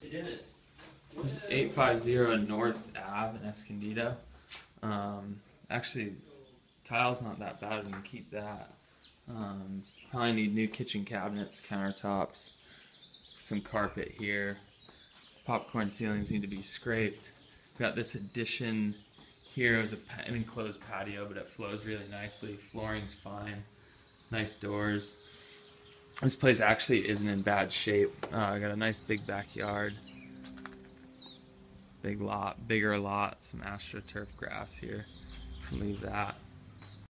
There's 850 North Ave in Escondido. Actually, tile's not that bad. We can keep that. Probably need new kitchen cabinets, countertops, some carpet here. Popcorn ceilings need to be scraped. Got this addition here. It was an enclosed patio, but it flows really nicely. Flooring's fine. Nice doors. This place actually isn't in bad shape. I got a nice big backyard. Big lot, bigger lot, some AstroTurf grass here. Leave that.